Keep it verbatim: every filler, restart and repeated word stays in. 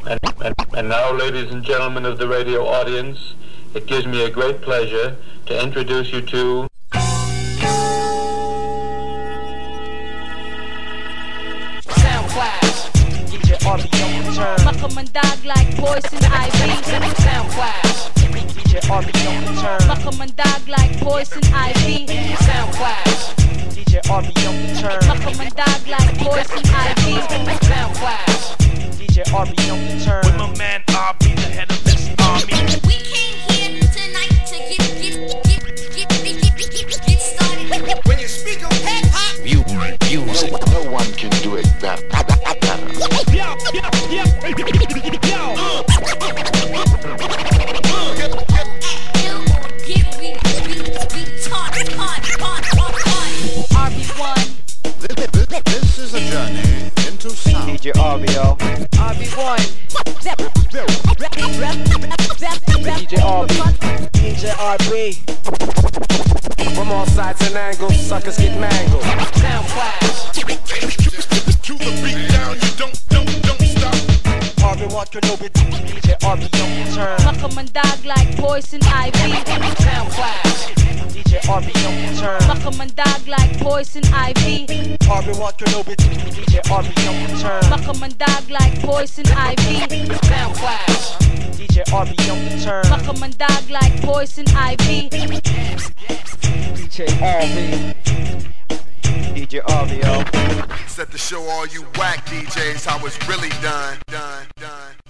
And, and, and now, ladies and gentlemen of the radio audience, it gives me a great pleasure to introduce you to Soundclash Dj Arbie on the turn. Makamandag like poison ivy. Soundclash Dj Arbie on the turn. Makamandag like poison ivy. Soundclash Dj Arbie on the turn. Makamandag like poison ivy. Soundclash Dj Arbie on the turn. With my man Arbie, the head of this army. We came here tonight to get get get get get get get, get started. When you speak of hip hop, you music, no one can do it better. Yo, yo, yo, yo. Arbie Won. This is a journey into sound. D J Arbie, yo. Arbie Won. D J Arbie. D J Arbie. from all sides and angles, suckers get mangled. Soundclash. To the beat down, you don't, don't, don't stop. Arbie Won, Kenobi. D J Arbie on the turn. Makamandag like poison ivy. Soundclash. D J Arbie on the turn. Makamandag like poison ivy. Arbie Won, Kenobi. D J Arbie on the turn. Makamandag like poison ivy. Soundclash. D J Arbie on the turn. Makamandag like poison ivy. D J Arbie. D J Arbie, yo. Set to show all you whack D Js how it's really done, done, done.